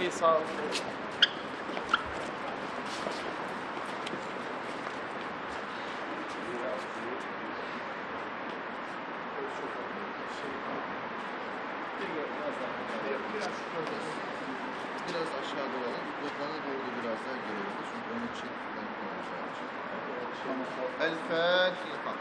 İyi sağ olun. Biraz aşağıda olalım. Ve bana doğru biraz daha gelelim. Çünkü onu çekmeden kullanacağım için. El Fatiha.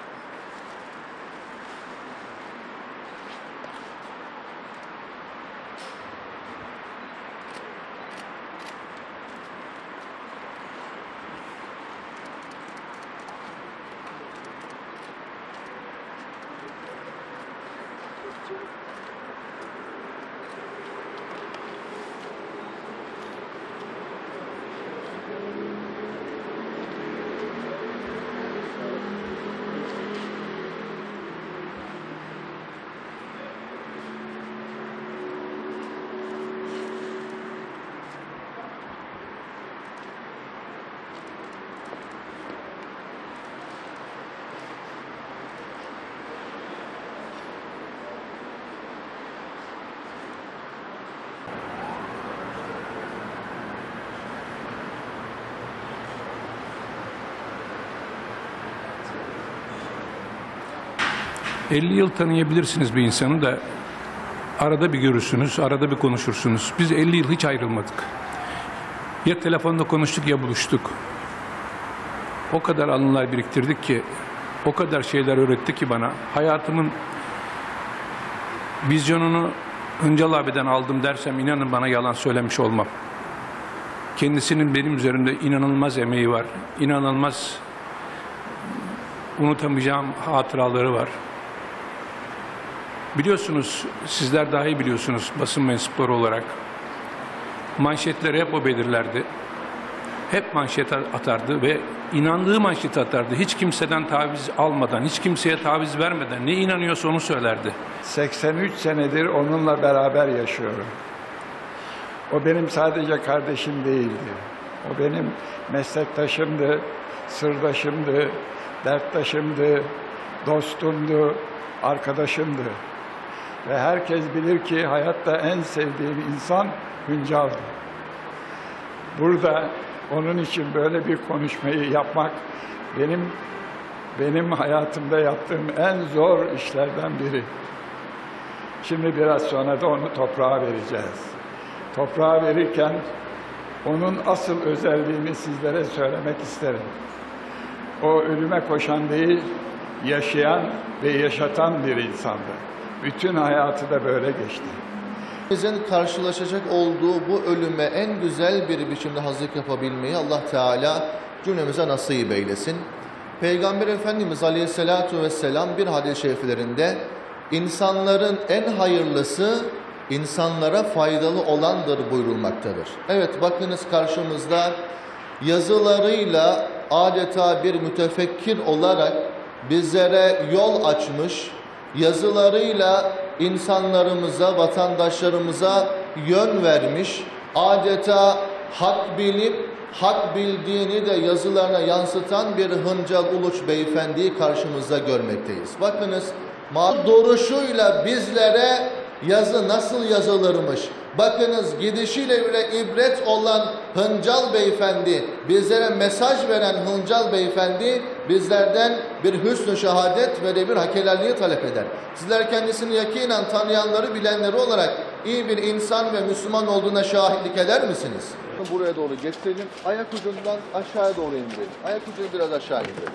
...50 yıl tanıyabilirsiniz bir insanı da... ...arada bir görürsünüz, arada bir konuşursunuz. Biz 50 yıl hiç ayrılmadık. Ya telefonda konuştuk ya buluştuk. O kadar anılar biriktirdik ki... ...o kadar şeyler öğretti ki bana... ...hayatımın... ...vizyonunu... ...Hıncal abiden aldım dersem... ...inanın bana yalan söylemiş olmam. Kendisinin benim üzerimde inanılmaz emeği var. İnanılmaz... ...unutamayacağım hatıraları var. Biliyorsunuz, sizler daha iyi biliyorsunuz basın mensupları olarak. Manşetleri hep o belirlerdi. Hep manşet atardı ve inandığı manşeti atardı. Hiç kimseden taviz almadan, hiç kimseye taviz vermeden ne inanıyorsa onu söylerdi. 83 senedir onunla beraber yaşıyorum. O benim sadece kardeşim değildi. O benim meslektaşımdı, sırdaşımdı, derttaşımdı, dostumdu, arkadaşımdı. Ve herkes bilir ki hayatta en sevdiğim insan Hıncal'dı. Burada onun için böyle bir konuşmayı yapmak benim hayatımda yaptığım en zor işlerden biri. Şimdi biraz sonra da onu toprağa vereceğiz. Toprağa verirken onun asıl özelliğini sizlere söylemek isterim. O ölüme koşan değil, yaşayan ve yaşatan bir insandı. Bütün hayatı da böyle geçti. Bizim karşılaşacak olduğu bu ölüme en güzel bir biçimde hazırlık yapabilmeyi Allah Teala cümlemize nasip eylesin. Peygamber Efendimiz Aleyhisselatü Vesselam bir hadis-i şeriflerinde insanların en hayırlısı insanlara faydalı olandır buyurulmaktadır. Evet, bakınız karşımızda yazılarıyla adeta bir mütefekkir olarak bizlere yol açmış, yazılarıyla insanlarımıza, vatandaşlarımıza yön vermiş, adeta hak bilip, hak bildiğini de yazılarına yansıtan bir Hıncal Uluç beyefendiyi karşımızda görmekteyiz. Bakınız, duruşuyla bizlere yazı nasıl yazılırmış? Bakınız, gidişiyle bile ibret olan Hıncal beyefendi, bizlere mesaj veren Hıncal beyefendi bizlerden bir hüsnü şehadet ve de bir hakkelerliği talep eder. Sizler kendisini yakinen tanıyanları, bilenleri olarak iyi bir insan ve Müslüman olduğuna şahitlik eder misiniz? Buraya doğru getirelim. Ayak ucundan aşağıya doğru indirelim. Ayak ucunu biraz aşağı indirelim.